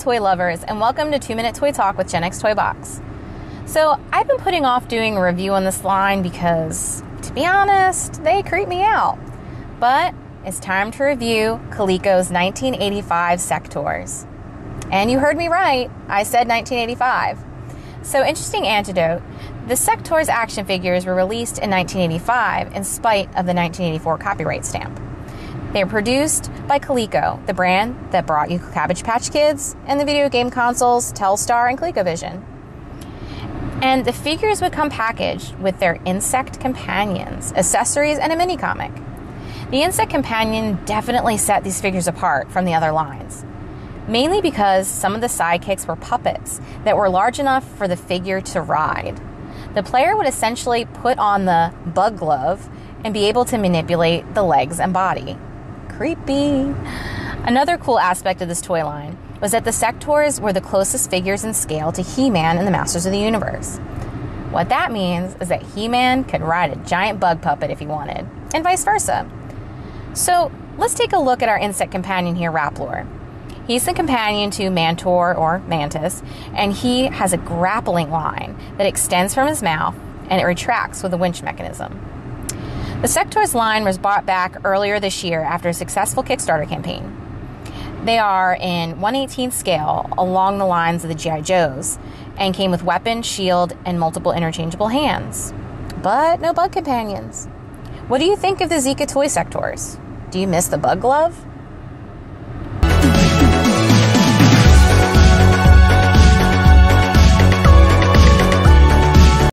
toy lovers, and welcome to 2 Minute Toy Talk with Gen X Toy Box. So, I've been putting off doing a review on this line because, to be honest, they creep me out. But it's time to review Coleco's 1985 Sectaurs. And you heard me right, I said 1985. So, interesting anecdote, the Sectaurs action figures were released in 1985 in spite of the 1984 copyright stamp. They were produced by Coleco, the brand that brought you Cabbage Patch Kids and the video game consoles Telstar and ColecoVision. And the figures would come packaged with their insect companions, accessories, and a mini comic. The insect companion definitely set these figures apart from the other lines, mainly because some of the sidekicks were puppets that were large enough for the figure to ride. The player would essentially put on the bug glove and be able to manipulate the legs and body. Creepy. Another cool aspect of this toy line was that the Sectaurs were the closest figures in scale to He-Man and the Masters of the Universe. What that means is that He-Man could ride a giant bug puppet if he wanted, and vice versa. So let's take a look at our insect companion here, Rapplor. He's the companion to Mantor or Mantis, and he has a grappling line that extends from his mouth and it retracts with a winch mechanism. The Sectaurs line was brought back earlier this year after a successful Kickstarter campaign. They are in 1/18 scale along the lines of the G.I. Joes and came with weapon, shield, and multiple interchangeable hands. But no bug companions. What do you think of the Zika toy Sectaurs? Do you miss the bug glove?